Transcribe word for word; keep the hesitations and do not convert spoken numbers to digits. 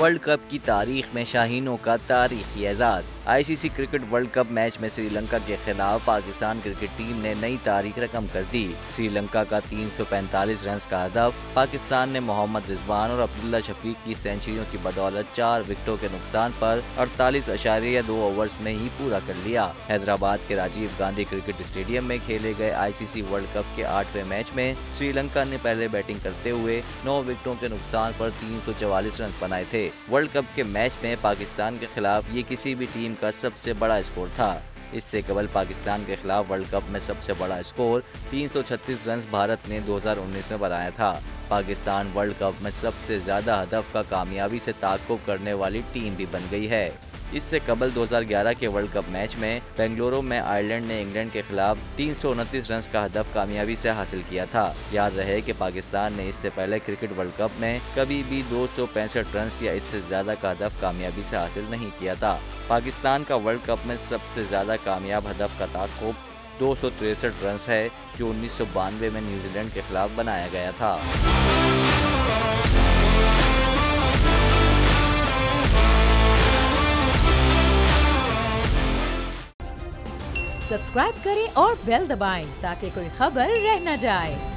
World cup की तारीख में शाहीनों का तारीखी एजाज। ICC cricket world cup match में श्रीलंका के खिलाफ पाकिस्तान क्रिकेट टीम ने नई तारीख रकम कर दी। श्रीलंका का तीन सौ पैंतालीस रन का हदफ पाकिस्तान ने मोहम्मद रिजवान और अब्दुल्ला शफीक की सेंचुरियों की बदौलत चार विकेटों के नुकसान पर अड़तालीस अशारिया दो ओवर्स में ही पूरा कर लिया। हैदराबाद के राजीव गांधी क्रिकेट स्टेडियम में खेले गए आईसीसी वर्ल्ड कप के आठवें मैच में श्रीलंका ने पहले बैटिंग करते हुए नौ विकेटों के नुकसान पर तीन सौ चवालीस रन बनाए थे। वर्ल्ड कप के मैच में पाकिस्तान के खिलाफ ये किसी भी टीम का सबसे बड़ा स्कोर था। इससे केवल पाकिस्तान के खिलाफ वर्ल्ड कप में सबसे बड़ा स्कोर तीन सौ छत्तीस रन भारत ने दो हज़ार उन्नीस में बनाया था। पाकिस्तान वर्ल्ड कप में सबसे ज्यादा हदफ का कामयाबी से ताक़ुब करने वाली टीम भी बन गई है। इससे कबल दो हज़ार ग्यारह के वर्ल्ड कप मैच में बेंगलुरु में आयरलैंड ने इंग्लैंड के खिलाफ तीन सौ उनतीस रन का हदफ कामयाबी से हासिल किया था। याद रहे कि पाकिस्तान ने इससे पहले क्रिकेट वर्ल्ड कप में कभी भी दो सौ पैंसठ रन या इससे ज्यादा का हदफ कामयाबी से हासिल नहीं किया था। पाकिस्तान का वर्ल्ड कप में सबसे ज्यादा कामयाब हदफ का ताक़ुब दो सौ तिरसठ रन है, जो उन्नीस सौ बानवे में न्यूजीलैंड के खिलाफ बनाया गया था। सब्सक्राइब करें और बेल दबाएं ताकि कोई खबर रह न जाए।